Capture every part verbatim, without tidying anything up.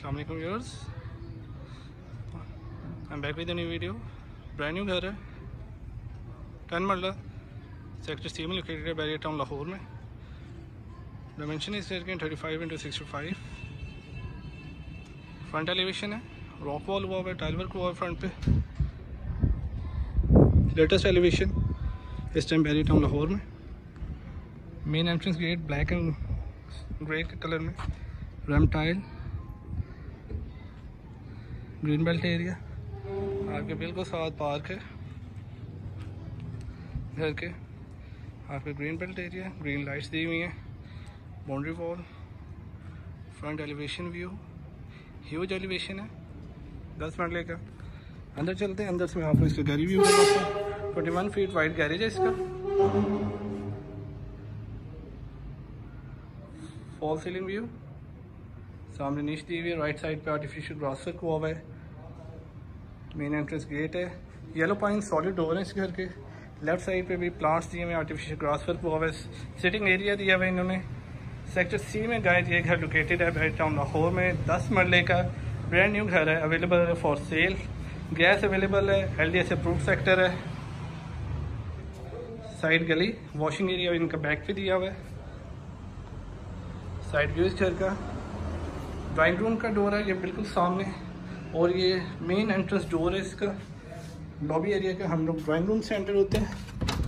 अस्सलाम वालेकुम viewers, I am back with new video. Brand new घर है, टेन मरला, सेक्टर सी में लोकेटेड है, बैरियर टाउन लाहौर में। डायमेंशन इस घर के thirty five into sixty five. Front elevation है, रॉक वॉल हुआ हुआ है, टाइल वर्क हुआ है फ्रंट पे। लेटेस्ट एलिवेशन इस टाइम बैरियर टाउन लाहौर में। Main entrance gate black and grey के कलर में, ram tile, green belt area. आपके बिल्कुल साथ पार्क है घर के। आपके green belt area, green lights दी हुई हैं, boundary wall, front elevation view, huge elevation है, दस मरले का। अंदर चलते हैं, अंदर से मैं आपको इसका गैरेज व्यू करवाता हूँ। Twenty one feet wide garage है इसका। फॉल सीलिंग व्यू, सामने नीच दी हुई है, राइट साइड पे आर्टिफिशियल ग्रास वर्क हुआ हुआ है। मेन एंट्रेंस गेट है, येलो पाइन सॉलिड डोर है इस घर के। लेफ्ट साइड पे भी प्लांट्स दिए हुए, आर्टिफिशियल ग्रास वर्क हुआ हुआ है। सिटिंग एरिया दिया हुआ है इन्होंने। सेक्टर सी में गाइस ये घर लोकेटेड है, बैरियर टाउन लाहौर में। दस मरले का ब्रांड न्यू घर है, अवेलेबल है फॉर सेल। गैस अवेलेबल है, L D S approved sector है। साइड गली, वॉशिंग एरिया इनका बैक पे दिया हुआ है। साइड व्यू इस घर का। ड्राइंग रूम का डोर है ये बिल्कुल सामने, और ये मेन एंट्रेंस डोर है इसका। लॉबी एरिया का हम लोग ड्राइंग रूम से एंटर होते हैं।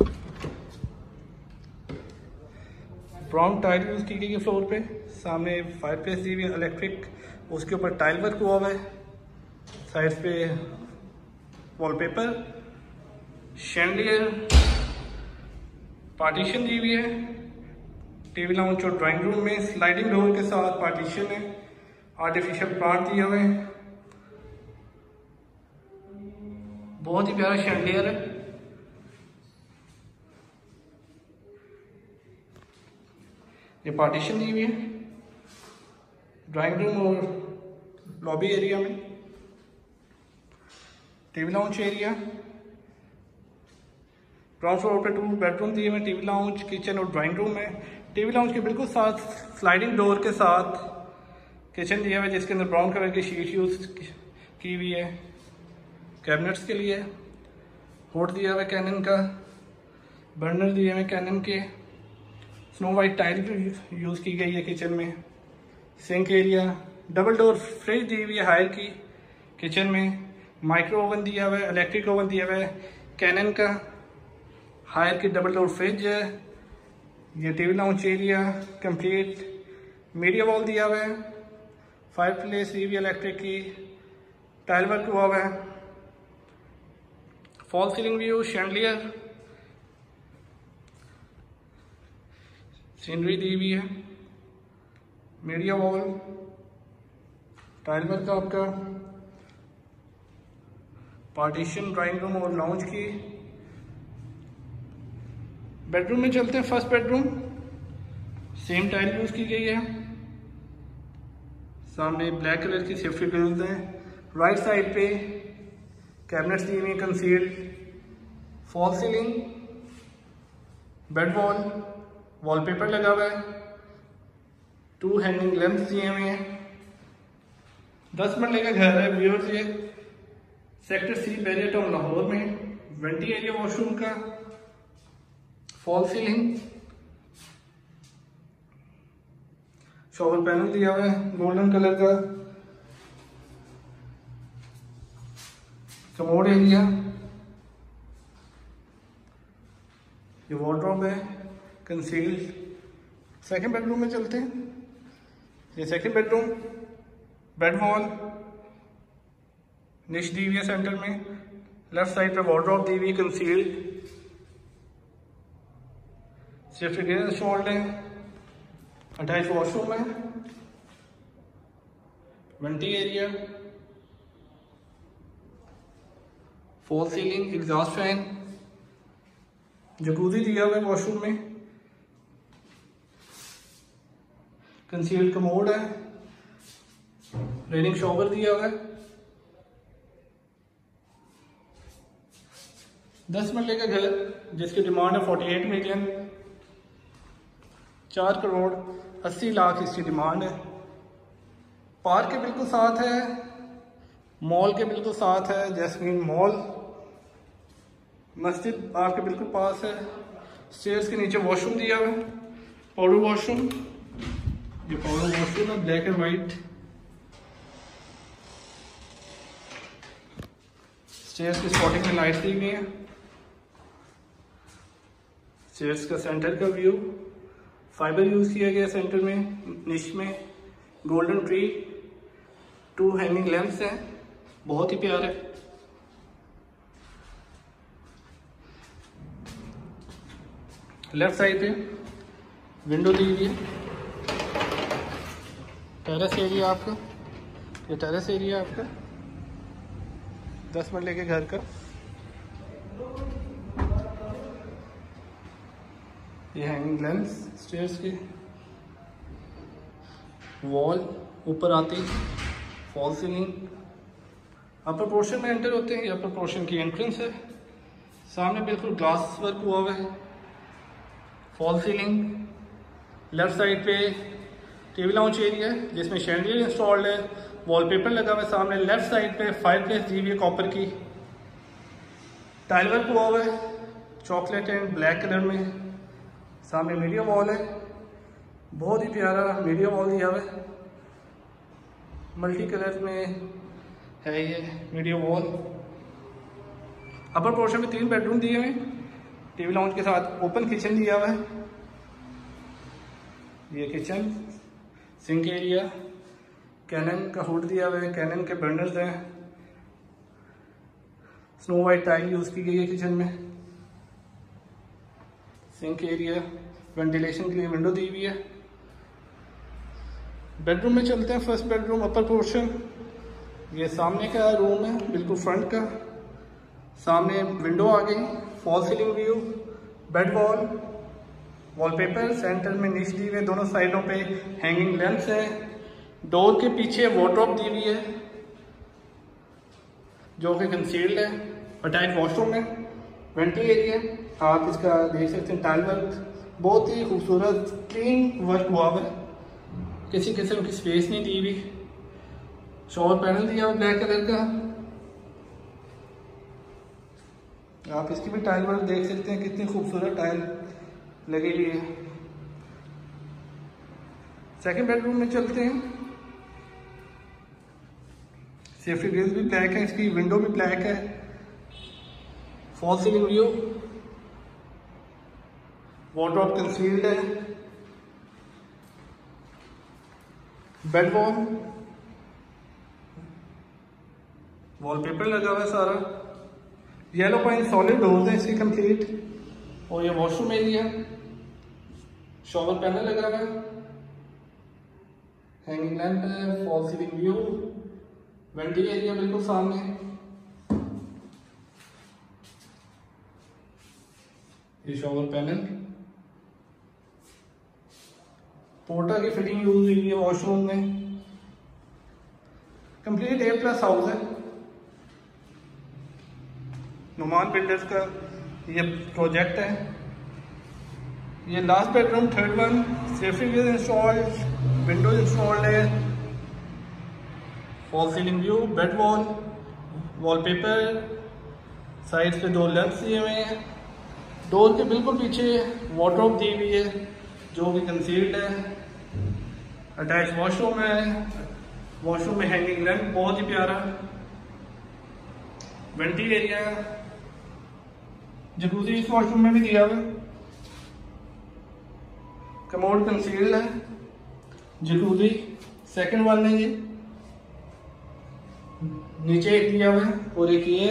ब्राउन टाइल यूज की गई है फ्लोर पे। सामने फायर प्लेस दी हुई है इलेक्ट्रिक, उसके ऊपर टाइल वर्क हुआ हुआ है। साइड पे वॉलपेपर, शैंडलियर, पार्टीशन दी हुई है। टीवी लाउंज और ड्राइंग रूम में स्लाइडिंग डोर के साथ पार्टीशन है। आर्टिफिशियल प्लांट दिए हुए हैं, बहुत ही प्यारा शैंडलियर है। ये पार्टीशन दी हुई है ड्राइंग रूम और लॉबी एरिया में। TV lounge area, ground floor पे टू बेडरूम दिए हुए, टीवी लाउंज, किचन और ड्राइंग रूम है। टीवी लाउंज के बिल्कुल साथ स्लाइडिंग डोर के साथ किचन दिया हुआ है, जिसके अंदर ब्राउन कलर की शीट यूज की हुई है कैबिनेट्स के लिए। होट दिया हुआ है कैनन का, बर्नर दिए हुए कैनन के। स्नो वाइट टाइल यूज की गई है किचन में। Sink area, double door fridge दी हुई है हायर की किचन में। माइक्रो ओवन दिया हुआ है, इलेक्ट्रिक ओवन दिया हुआ है कैनन का। हायर की डबल डोर फ्रिज है। ये TV lounge area complete. Media wall दिया हुआ है, फायर प्लेस दी हुई है इलेक्ट्रिक की, टाइल वर्क हुआ हुआ है। Fall ceiling view, chandelier, scenery दी हुई है, मीडिया वॉल, टाइल वर्क आपका, पार्टीशन ड्राइंग रूम और लाउंज की। बेडरूम में चलते हैं। First bedroom, same tile use की गई है। सामने ब्लैक कलर की सेफ्टी ग्रिल्स हैं। राइट साइड पे कैबिनेट्स दी हुई concealed. Fall ceiling, bed wall, wallpaper लगा हुआ है। टू हैंगिंग लैंप्स दिए हुए हैं। दस मरले का घर है व्यूअर्स ये, sector C Bahria town Lahore में। वेंटी एरिया वॉशरूम का, फॉल सीलिंग, शॉवर पैनल दिया हुआ है गोल्डन कलर का। कमोड एरिया, ये वार्डरोब है कंसील्ड। सेकंड बेडरूम में चलते हैं। ये सेकंड बेडरूम, बेड वॉल, निश दी हुई है सेंटर में। लेफ्ट साइड पे वार्डरोब दी हुई कंसील्ड। सेफ्टी ग्रिल इंस्टॉल्ड है। अटैच वॉशरूम है। Vanity area, fall ceiling, exhaust fan, jacuzzi दिया हुआ है वॉशरूम में। कंसील्ड कमोड है। रेनिंग शॉवर दिया हुआ है। दस मरले का घर जिसकी डिमांड है फोर्टी एट मिलियन। चार करोड़ अस्सी लाख इसकी डिमांड है। पार्क के बिल्कुल साथ है, मॉल के बिल्कुल साथ है, जैस्मीन मॉल। मस्जिद आपके बिल्कुल पास है। स्टेयर्स के नीचे वॉशरूम दिया हुआ है, पाउडर वॉशरूम। ये पाउडर वॉशरूम है, ब्लैक एंड वाइट। स्टेयर्स की स्पॉटिंग में लाइट दी हुई है। स्टेयर्स का सेंटर का व्यू, फाइबर यूज किया गया सेंटर में, निश में golden tree, two hanging lamps हैं, बहुत ही प्यारे। लेफ्ट साइड पे विंडो दी हुई है। टेरेस एरिया आपका, ये टेरेस एरिया आपका दस मरले के घर का। ये हैंगिंग लैंप्स स्टेयर्स के, वॉल ऊपर आती, फॉल सीलिंग। अपर पोर्शन में एंटर होते हैं, ये अपर पोर्शन की एंट्रेंस है। सामने बिल्कुल ग्लास वर्क हुआ हुआ है, फॉल सीलिंग। लेफ्ट साइड पे टीवी लाउंज एरिया है जिसमें शैंडलियर इंस्टॉल्ड है, वॉलपेपर लगा हुआ है सामने। लेफ्ट साइड पे फायरप्लेस दी हुई है कॉपर की, टाइल वर्क हुआ हुआ है चॉकलेट एंड ब्लैक कलर में। सामने मीडिया वॉल है, बहुत ही प्यारा मीडिया वॉल दिया हुआ है, मल्टी कलर में है ये मीडिया वॉल। अपर पोर्शन में तीन बेडरूम दिए हुए हैं, टीवी लाउंज के साथ ओपन किचन दिया हुआ है। ये किचन, सिंक एरिया, कैनन का हुड दिया हुआ है, कैनन के बर्नर्स हैं। स्नो वाइट टाइल यूज की गई है किचन में। सिंक एरिया, वेंटिलेशन के लिए विंडो दी हुई है। बेडरूम में चलते हैं। फर्स्ट बेडरूम अपर पोर्शन, ये सामने का रूम है बिल्कुल फ्रंट का। सामने विंडो आ गई, fall ceiling view, bed wall, wallpaper, centre में निश दी हुई है, दोनों साइडों पे हैंगिंग लैंप्स है। डोर के पीछे वॉर्डरोब दी हुई है जो कि कंसील्ड है। अटैच वॉशरूम है, वेंटी एरिया, आप इसका देख सकते हैं। टाइल वर्क बहुत ही खूबसूरत क्लीन वर्क हुआ है, किसी किस्म की स्पेस नहीं दी हुई। शॉवर पैनल दिया हुआ ब्लैक कलर का, आप इसकी भी टाइल वर्क देख सकते हैं, कितनी खूबसूरत टाइल लगी हुई है। सेकंड बेडरूम में चलते हैं। सेफ्टी ग्रिल्स भी ब्लैक है, इसकी विंडो भी ब्लैक है। Fall ceiling view, wardrobe concealed है। बेड वॉल, वॉलपेपर लगा हुआ है सारा। येलो पॉइंट सॉलिड डोर्स है इसकी कंप्लीट। और ये वॉशरूम एरिया, शॉवर पैनल लगा हुआ है, हैंगिंग लैंप है, fall ceiling view, vanity area बिल्कुल सामने। ये शॉवर पैनल, पोर्टा की फिटिंग यूज हुई है वॉशरूम में। कंप्लीट ए प्लस हाउस है, नुमान बिल्डर्स का ये प्रोजेक्ट है। ये last bedroom third one, safety grill installed, windows installed है, fall ceiling view, bed wall, wallpaper, side पे दो लैंप्स दिए हुए हैं। डोर के बिल्कुल पीछे वार्डरोब दी हुई है जो कि कंसील्ड है। अटैच वॉशरूम है, वॉशरूम में हैंगिंग लैंप बहुत ही प्यारा। वेंटी एरिया, जकूज़ी इस वॉशरूम में भी दिया हुआ है। कमोड कंसील्ड है, जकूज़ी सेकंड वन है। ये नीचे एक दिया हुआ है और एक ये,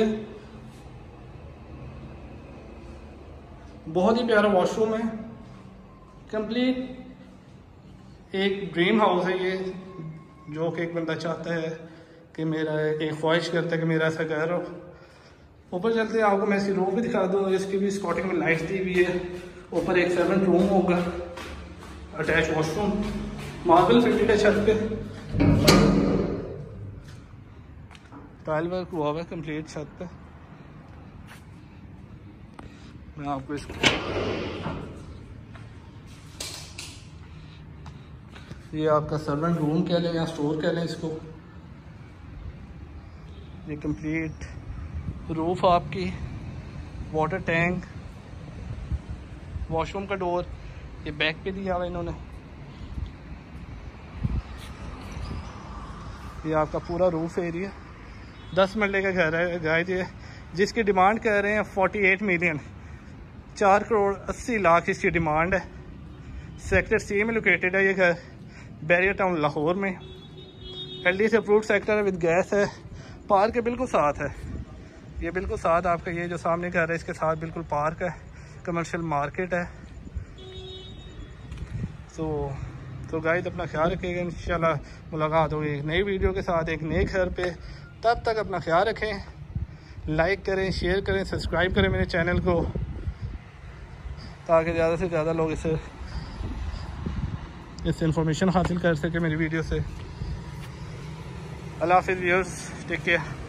बहुत ही प्यारा वॉशरूम है। कंप्लीट एक ड्रीम हाउस है ये, जो कि एक बंदा चाहता है कि मेरा, एक ख्वाहिश करता है कि मेरा ऐसा घर हो। ऊपर चलते हैं, आपको मैं इसकी रूम भी दिखा दूँ। इसकी भी स्कॉटिंग में लाइट्स दी हुई है। ऊपर एक सेवन रूम होगा, अटैच वॉशरूम, मार्बल फिटेड है छत पे, टाइल वर्क हुआ हुआ है कंप्लीट छत पे। मैं आपको इसको, ये आपका सर्वेंट रूम कह लें या स्टोर कह लें इसको। ये कंप्लीट रूफ आपकी, वाटर टैंक, वॉशरूम का डोर ये बैक पे दिया हुआ इन्होंने। ये आपका पूरा रूफ एरिया, दस मरले का घर है गाइस ये, जिसकी डिमांड कह रहे हैं अड़तालीस मिलियन, चार करोड़ अस्सी लाख इसकी डिमांड है। सेक्टर सी में लोकेटेड है ये घर, बैरियर टाउन लाहौर में। एल डी से अप्रूव्ड सेक्टर है, विद गैस है, पार्क के बिल्कुल साथ है। ये बिल्कुल साथ आपका ये जो सामने घर है इसके साथ बिल्कुल पार्क है, कमर्शियल मार्केट है। तो तो गाइस अपना ख्याल रखिएगा, इंशाल्लाह मुलाकात होगी एक नई वीडियो के साथ एक नए घर पे। तब तक अपना ख्याल रखें, लाइक करें, शेयर करें, सब्सक्राइब करें मेरे चैनल को, ताकि ज़्यादा से ज़्यादा लोग इसे इससे इंफॉर्मेशन हासिल कर सके मेरी वीडियो से। अल्लाह हाफिज़ व्यूअर्स, टेक केयर।